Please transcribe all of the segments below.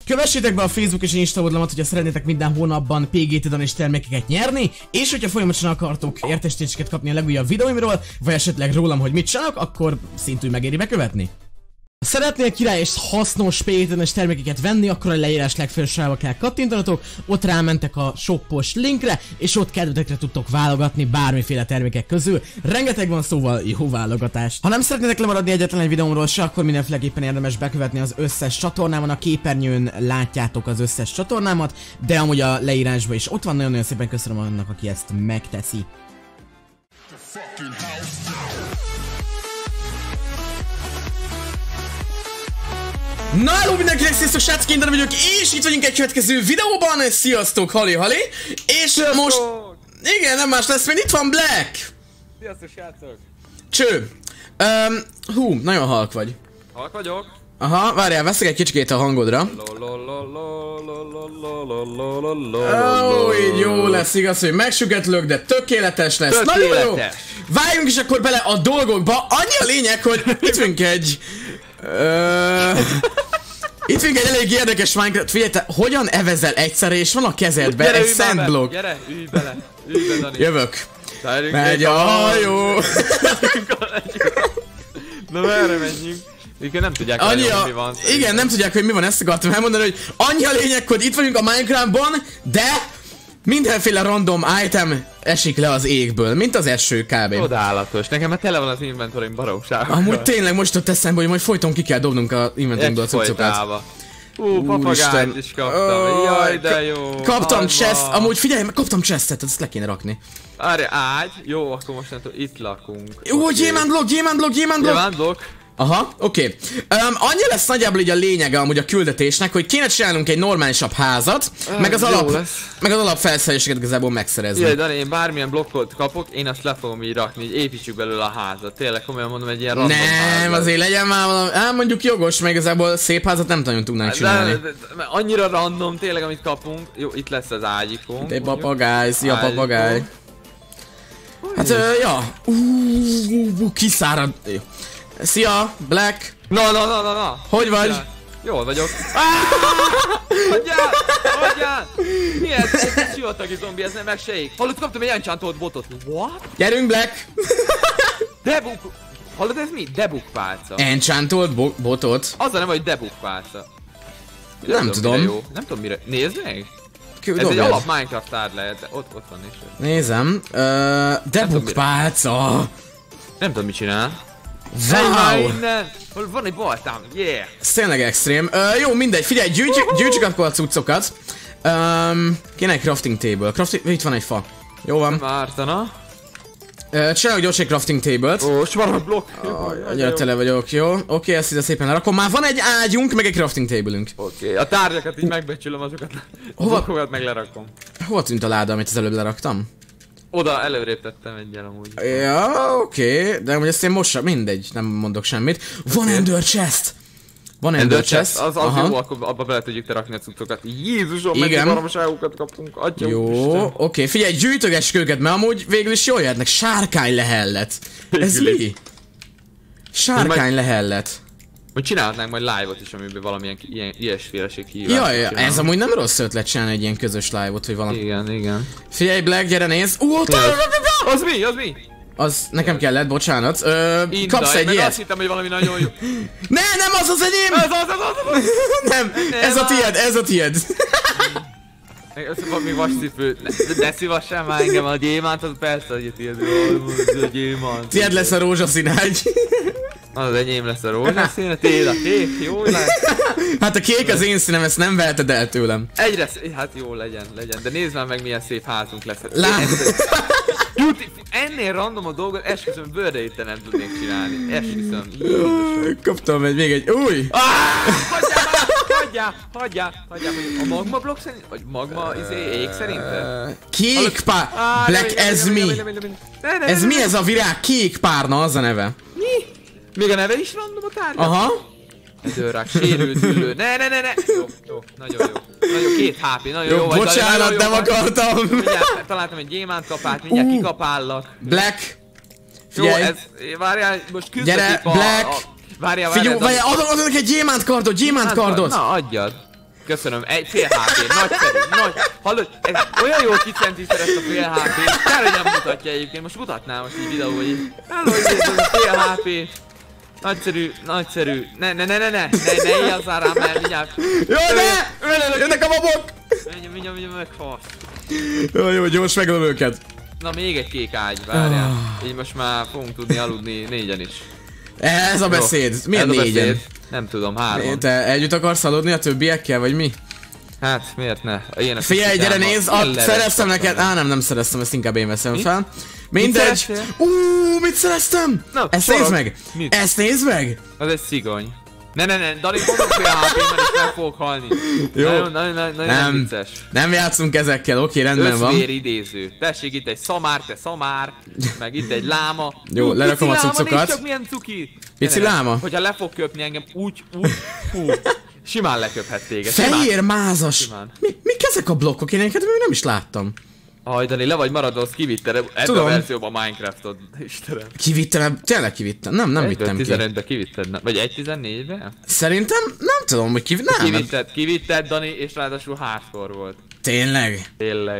Kövessétek be a Facebook és Insta oldalamat, hogyha szeretnétek minden hónapban PGT-dan és termékeket nyerni, és hogyha folyamatosan akartok értesítéseket kapni a legújabb videóimról, vagy esetleg rólam, hogy mit csinálok, akkor szintúgy megéri bekövetni. Ha szeretnél király és hasznos PGT-es termékeket venni, akkor a leírás legfelsősába kell kattintanatok, ott rámentek a shoppos linkre, és ott kedvetekre tudtok válogatni bármiféle termékek közül. Rengeteg van, szóval jó válogatást. Ha nem szeretnétek lemaradni egyetlen egy videómról se, akkor mindenféleképpen érdemes bekövetni az összes csatornámon. A képernyőn látjátok az összes csatornámat, de amúgy a leírásban is ott van. Nagyon-nagyon szépen köszönöm annak, aki ezt megteszi. Na, hello mindenkinek, sziasztok srácok, én Dani vagyok, és itt vagyunk egy következő videóban. Sziasztok, Hali. És sziasztok! Most... Igen, nem más lesz, mint itt van Black. Sziasztok srácok. Cső. Hú, nagyon halk vagy. Halk vagyok. Aha, várjál, veszek egy kicsikét a hangodra. Ó, így jó lesz, igaz, hogy megsügetlök, de tökéletes lesz. Nagyon jó. Váljunk is akkor bele a dolgokba. Annyi a lényeg, hogy itt vagyunk egy... Itt vagyunk egy elég érdekes Minecraft. Figyelj, te hogyan evezel egyszerre és van a kezedben egy sandblock? Gyere, ülj bele, Dani. Jövök. Megy a hajó. Na merre menjünk? Igen, nem tudják, hogy mi van. Igen, nem tudják, hogy mi van, ezt akartam elmondani, hogy annyi a lényeg, hogy itt vagyunk a Minecraftban, de mindenféle random item esik le az égből, mint az eső kb. Csodálatos, nekem már tele van az inventorim baromságokkal. Amúgy tényleg most ott eszembe, hogy majd folyton ki kell dobnunk a inventorimból a cuccokat. Papagájt is kaptam, jaj de jó. Kaptam chest, amúgy figyelj, kaptam chestet, ezt le kéne rakni. Arra ágy, jó, akkor most nem tudom, itt lakunk. Jó, gyémánt blokk. Aha, oké. Annyi lesz nagyjából így a lényege amúgy a küldetésnek, hogy kéne csinálnunk egy normálisabb házat, meg az alap felszereléseket igazából megszerezni. Jaj, Dani, én bármilyen blokkot kapok, én azt le fogom így rakni, így építsük belőle a házat. Tényleg komolyan mondom, egy ilyen random házat. Nem, azért legyen már valami, mondjuk jogos, meg igazából szép házat nem nagyon tudnánk csinálni. De annyira random tényleg, amit kapunk. Jó, itt lesz az ágyikunk. De papagáj, szia papagáj. Hát, ja. Kiszárad. Szia, Black! Na! Hogy vagy? Jól vagyok. Hagyjál! Mi ez? Ez egy sivatagi zombi, ez nem meg se ég. Hallod, kaptam egy enchantolt botot. What? Gyerünk, Black! Debug... Hallod, ez mi? Debug pálca. Enchantolt botot? Az a neve, hogy debug pálca. Nem tudom. Nem tudom mire. Nézd meg! Ez egy alap Minecraft tárgy lehet, de ott van is. Nézem. Debug pálca. Nem tudom mit csinál. Wow! Van egy baltám, yeah! Ez tényleg extrém. Jó, mindegy, figyelj, gyűjtsük akkor a cuccokat. Kéne egy crafting table. Itt van egy fa. Jó van. Nem ártana. Csináljuk gyors egy crafting table-t. Ó, s van a blokk. Annyira tele vagyok, jó? Oké, ezt ide szépen lerakom. Már van egy ágyunk, meg egy crafting table-ünk. Oké, a tárgyakat így megbecsülöm azokat. Hova meg lerakom? Hova tűnt a láda, amit az előbb leraktam? Oda előrébb tettem egyel amúgy. Ja, oké, de amúgy ezt én most mindegy, nem mondok semmit. Van Ender Chest! Van Ender Chest. Az jó, akkor abba bele tudjuk te rakni a cuccokat. Jézusom, mennyi baromságokat kaptunk, atya jó, oké, figyelj, gyűjtögessük őket, mert amúgy végül is jól jöhetnek. Sárkány lehellet. Ez mi? Sárkány lehellet. Hogy csinálhatnánk majd live-ot is, amiben valamilyen ilyesféleség hívás. Jaj, ez amúgy nem rossz ötlet csinálni egy ilyen közös live-ot, hogy valami. Igen. Figyelj, Black, gyere nézd. Az mi? Az nekem kellett, bocsánat. Kapsz egy ilyet. Azt hittem, hogy valami nagyon jó. Nem, az az enyém! Az! Nem, ez a tied. Ez valami vascipő. Ne szívassál már engem a gyémánt, az persze, hogy a tied. A gyémánt. Tied lesz a rózsaszín ágy. Az enyém lesz a rózsaszín, a tiéd a kék, jó lesz. Hát a kék az én színem, ezt nem veheted el tőlem. Egyre hát jó legyen, de nézd már meg milyen szép házunk lesz. Ennél random a dolgot, esküszöm, bőrdeite nem tudnék csinálni. Esküszöm. Kaptam még egy új! Hagyjál, a magma blokk szerint? Vagy magma ég szerinted? Kék pár... Black, ez mi? Ez mi ez a virág? Kék párna, az a neve. Mi? Még a neve is random a tárgya? Aha. Dőrák, sérült ülő. Ne. Jó, nagyon jó. Nagyon 2 HP, nagyon jó vagy. Bocsánat, nem akartam. Mindjárt találtam egy gyémánt-kapát, mindjárt kikapállak. Black. Jó, ez, várjál, most küzdök. Gyere, Black. Várjál. Figyelj, adom neki egy gyémánt kardot. Na, adjad. Köszönöm, egy fél HP, nagyszerű, nagy. Hallod, ez olyan jól kicentíted ezt a fél HP-t. Kár, hogy nem mutatja egyébként, most mutatnám most így videóban így. Hallod, ez a fél HP. Nagyszerű, nagyszerű. Ne ijazzál rám, mert mindjárt. Jaj, ne! Jönnek a babok! Mindjárt meghalsz. Jó, gyors megölöm őket. Na még egy kék ágy, várjál. Így most már fogunk tudni aludni 4-en is. Ez a beszéd. Milyen 4-en? Nem tudom, 3. Te együtt akarsz aludni a többiekkel, vagy mi? Hát miért ne? Figyelj, gyere nézd, szereztem neked. Nem szereztem, ezt inkább én veszem fel. Mindegy. Mit szereztem? Ezt nézd meg! Ezt nézd meg! Az egy szigony. Ne, Dani, mondom fél HP-ben és nem fogok halni. Jó. Nagyon vicces. Nem játszunk ezekkel, oké, rendben van. Összvér idéző. Tessék, itt egy szamár, te szamár. Meg itt egy láma. Jó, lerakom a cuccokat. Nézd csak milyen cuki. Pici láma? Hogyha le fog köpni engem úgy, hú. Simán leköphet téged. Fehér mázas. Mik ezek a blokkok? Én még nem is láttam. Dani, le vagy maradva, azt kivitted ebben a verzióban Minecraftot. Istenem. Kivittem? Tényleg kivittem? Nem vittem ki. 15-be kivitted, vagy 1.14-be? Szerintem nem tudom, hogy Kivitted, Dani, és ráadásul hardcore volt. Tényleg?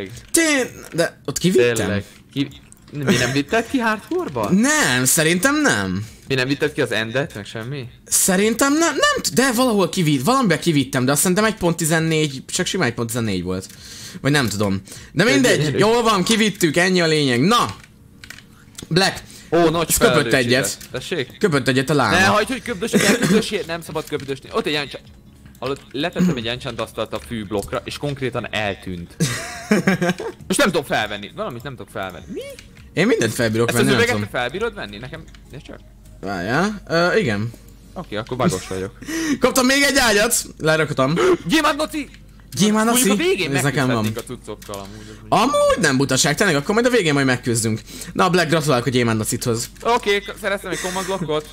De ott kivittem? Tényleg. Mi nem vitted ki hardcore-ba? Nem, szerintem nem. Mi nem vitted ki az endet, meg semmi? Szerintem nem, de valamiben kivittem, de azt szerintem 1.14, csak sima 1.14 volt. Vagy nem tudom. De mindegy, jól van, kivittük, ennyi a lényeg. Na! Black, köpött egyet. Tessék? Köpött egyet a láma. Ne hagyd, hogy köpdössél, nem szabad köpdösni. Ott egy enchant. Hallod, letettem egy enchant asztalt a fűblokkra, és konkrétan eltűnt. Most nem tudom felvenni, valamit nem tudok felvenni. Mi? Én mindent felbírok venni, nem tudom. Ezt az üveget felbírod venni? Nekem, nézd csak. Várjál, igen. Oké, akkor bagos vagyok. Kaptam még egy ágyat, leraktam. Gyémánt Noci! Gyémánt Noci? Mondjuk a végén ez nekem van. A cuccokkal amúgy. Amúgy nem butaság, tényleg, akkor majd a végén majd megküzdünk. Na, Black, gratulálok a Gyémánt Nocithoz. Oké, szereztem egy command blokkot.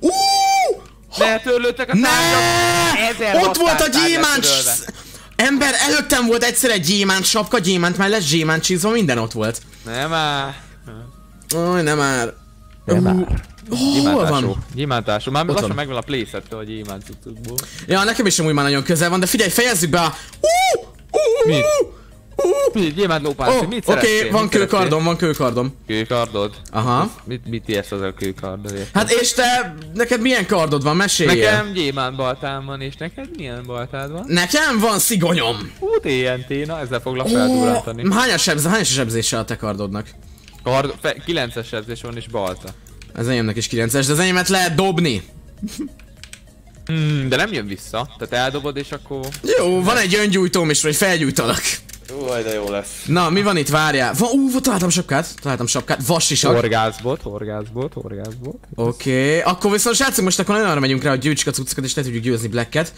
Ne, törlődtek a tárgyak! Ott volt a gyémánt! Ember, előttem volt egyszer egy gyémánt sapka, gyémánt mellett, gyémánt csizma, minden ott volt. Nem már. Oj, nem már. Hol van? Gyémántású. Már lassan megvan a playsettől a gyémánt cuccokból. Ja, nekem is amúgy már nagyon közel van, de figyelj, fejezzük be a... Mit? Gyémánt lópás, mit szeretnél? Oké, van kőkardom. Kőkardod? Aha. Mit érsz az a kőkardod? Hát és te, neked milyen kardod van? Meséljél. Nekem gyémánt baltám van, és neked milyen baltád van? Nekem van szigonyom. TNT, na ezzel foglak feldurrantani. Hányas sebzéssel a te kardodnak? 9-es sebzés van és balta. Az enyémnek is 9-es, de az enyémet lehet dobni. De nem jön vissza, tehát eldobod és akkor... Jó, van egy öngyújtóm is, vagy felgyújtalak. Jó, de jó lesz. Na, mi van itt, várjál? Találtam sapkát, vassisak. Horgászbot. Oké, akkor viszont srácok, most akkor nagyon arra megyünk rá, hogy gyűjtsük a cuccokat és le tudjuk győzni Blacket.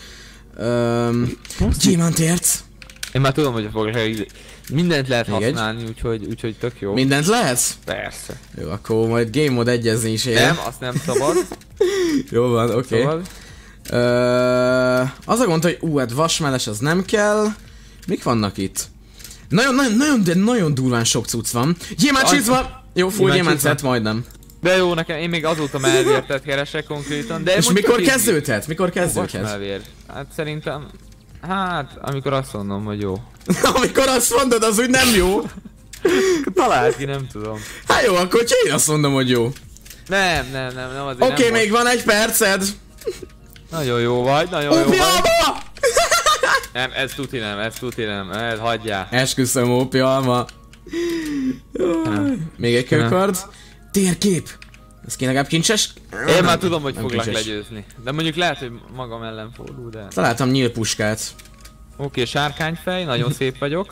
Gyémántérc. Én már tudom, hogy mindent lehet használni, úgyhogy tök jó. Mindent lehet? Persze. Jó, akkor majd game mode egyezni is ér. Nem, azt nem szabad. Jó van, oké. Az a gond, hogy hát vasmelles az nem kell. Mik vannak itt? Nagyon durván sok cucc van. Gyémánt csizma! Jó, full gyémánt szett, majdnem. De jó, nekem én még azóta melvértet keresek konkrétan, de... És mikor kezdődhet? Hát szerintem... Hát, amikor azt mondom, hogy jó. Amikor azt mondod, az úgy nem jó. Találd ki, nem tudom. Hát jó, akkor csak én azt mondom, hogy jó. Nem azért Oké, még van egy perced. Nagyon jó vagy, nagyon jó vagy. Nem, ez tuti nem, hagyjál. Esküszöm, ópialma. Még egy kőkard. Térkép. Ez kéne legalább kincses? Én már tudom, hogy foglak legyőzni. De mondjuk lehet, hogy magam ellen fordul, de... Találtam nyílpuskát. Oké, sárkányfej, nagyon szép vagyok.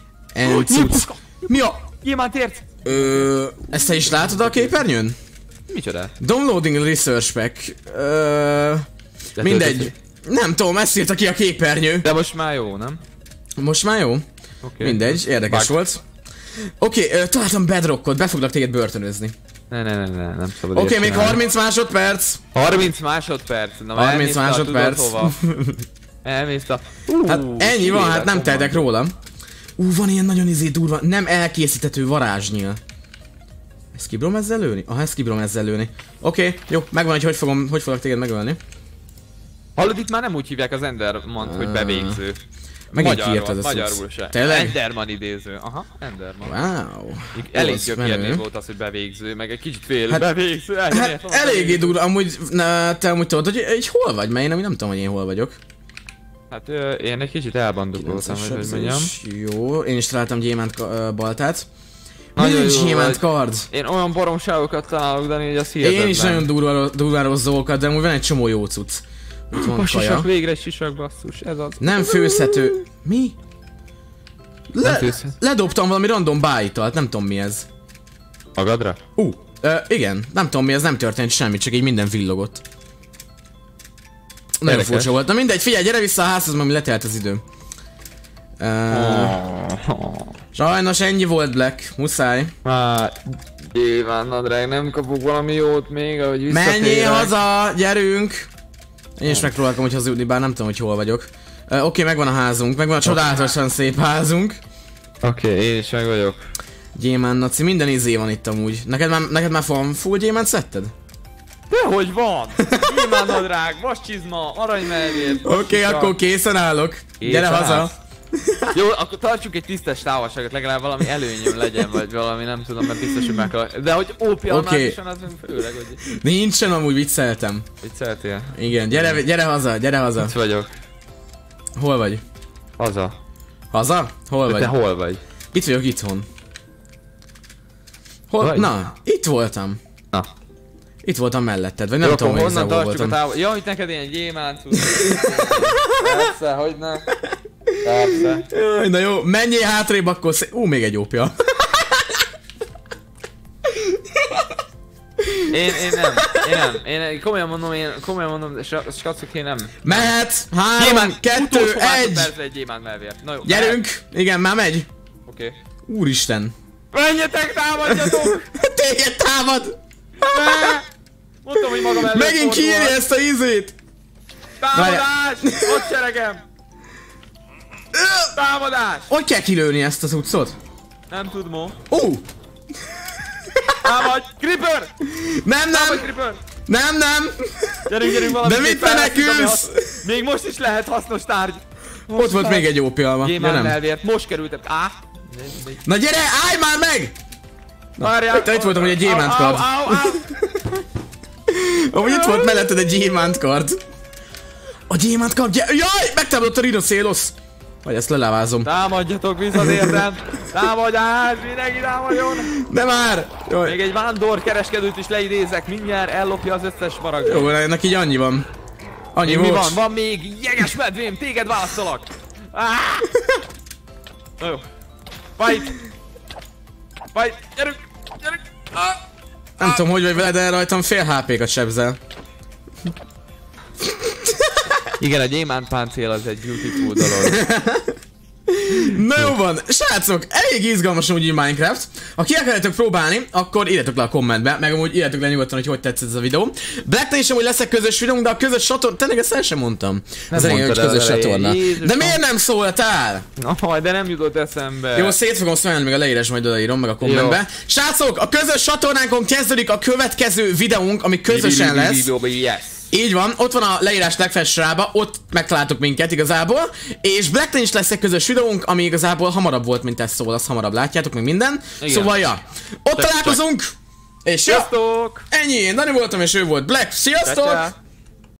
Mi a... Gyémántérc! Ezt te is látod a képernyőn? Micsoda? Downloading research pack. Mindegy. Nem tudom, ezt írta ki a képernyő. De most már jó, nem? Most már jó? Mindegy, érdekes volt. Oké, találtam bedrockot, be foglak téged börtönözni. Nem szabad. Oké, még 30 másodperc. 30 másodperc? Na, 30 másodperc. Elmész a... Hát ennyi van, hát nem tehetek róla. Van ilyen nagyon durva, nem elkészíthető varázsnyíl. Ezt kibrom ezzel lőni? Aha, ezt kibrom ezzel lőni. Oké, jó, megvan, hogy foglak téged megölni. Hallod, itt már nem úgy hívják az Endermant, hogy bevégző. Megint kiírtad ezt. Magyarul se. Tényleg? Enderman idéző. Aha, Enderman. Wow. Elég gyökérnév volt az, hogy bevégző, meg egy kicsit fél Hát- bevégző. Hát eléggé durva, amúgy, te amúgy tudod, hogy hol vagy? Mert én nem tudom, hogy én hol vagyok. Hát én egy kicsit elbandukoltam, hogy mondjam. Jó, én is találtam gyémánt baltát. Nagyon Nincs jó gyémánt vagy. kard. Én olyan baromságokat találok, Dani, hogy az hihetetlen. Én is nagyon durva rossz dolgokat, de amúgy van egy csomó jó cucc. Itt van A kaja. sisak, végre egy sisak, basszus, ez az. Nem főzhető. Mi? Nem főzhető. Ledobtam valami random bájitalt, nem tudom mi ez. Magadra? Igen, nem tudom mi ez, nem történt semmi, csak így minden villogott. Nagyon Érdekes. furcsa volt. Na mindegy, figyelj, gyere vissza a házhoz, mert letelt az idő. Sajnos ennyi volt, Black, muszáj. Hát, nyilván, nadrág, nem kapok valami jót még, ahogy visszatérek. Menjél haza, gyerünk! Én is megpróbálom, hogy hazudni, bár nem tudom, hogy hol vagyok. Oké, megvan a házunk, megvan a csodálatosan szép házunk. Oké, én is meg vagyok. Gyémánt, naci, minden izé van itt amúgy. Neked már van full gyémánt szetted? Dehogy van! Nyilván nadrág, vascsizma, aranymelvér. Oké, akkor készen állok. Gyere haza. Jó, akkor tartsuk egy tisztes távolságot, legalább valami előnyöm legyen, vagy valami, nem tudom, mert biztos, hogy meg. De hogy ópialmálisan az főleg, hogy Nincsen, amúgy vicceltem. vicceltél. Igen, gyere haza, gyere haza. Itt vagyok. Hol vagy? Haza. Haza? Hol vagy? Te hol vagy? Itt vagyok itthon. Hol? Vagy? Na, itt voltam. Na. Itt voltam melletted, vagy nem Jó, tudom, akkor hogy honnan hol tartsuk a voltam. távol... Ja, hogy neked ilyen gyémánt cucc. Persze, hogy ne. Persze. Jaj, na jó, menjél hátrébb, akkor még egy ópja. Én komolyan mondom, skacok, én nem. Mehet! 3, 2, 1! Persze egy gyémánt melvért. Na jó. Gyerünk! Igen, már megy. Oké. Úristen. Menjetek, támadjatok! Téged támad! Mondtam, hogy magam előtt Megint fordulok. kiírja ezt a izét! Támadás! Ott seregem! Támadás! Hogy kell kilőni ezt az utcot? Nem tud, Mo. Támadj! Creeper! Nem, Támadj, nem! Creeper! Nem! Gyerünk valami. De mit menekülsz? Még most is lehet hasznos tárgy. Ott volt még egy ópjalma. Ja, Gyémánt nem. melvért, most kerültem. Na gyere, állj már meg! Várjál! Itt voltam, hogy egy gyémánt kard. Amúgy itt volt melletted egy gyémánt kard. A gyémánt kard, jaj! Megtámadott a rhinocélosz! Vagy ezt lelávázom. Támadjatok, visszatértem! Támadás! Mindenki támadjon! De már! Jaj. Még egy vándor kereskedőt is leidézek, mindjárt ellopja az összes maragot. Jó, ennek így annyi van. Annyi Mi volt. van? Van még jeges medvém, téged választalak! Na jó. Fight! Fight! Gyerünk! Gyerünk! Nem tudom, hogy vagy veled, de rajtam fél HP-kat sebzel. Igen, a gyémánt páncél az egy beautiful dolog. Na jó van, srácok, elég izgalmas úgy Minecraft. Ha ki akarjátok próbálni, akkor írjatok le a kommentbe, meg amúgy írjatok le nyugodtan, hogy tetszett ez a videó. Blacknél is amúgy leszek közös videónk, de a közös csatorna, tényleg ezt el sem mondtam. Ez egy közös csatorna. De miért nem szóltál? De nem jutott eszembe. Jó, szét fogom szólni, még a leírás majd odaírom, meg a kommentbe. Srácok, a közös csatornánkon kezdődik a következő videónk, ami közösen lesz. Yes. Így van, ott van a leírás legfelsőrába, ott megtaláltok minket igazából. És Blacknél is lesz egy közös videónk, ami igazából hamarabb volt, mint ez, szóval azt hamarabb látjátok, meg minden. Igen. Szóval ja, ott találkozunk! És ja, Sziasztok! ennyi, én Dani voltam és ő volt Black. Sziasztok! Csá-csá.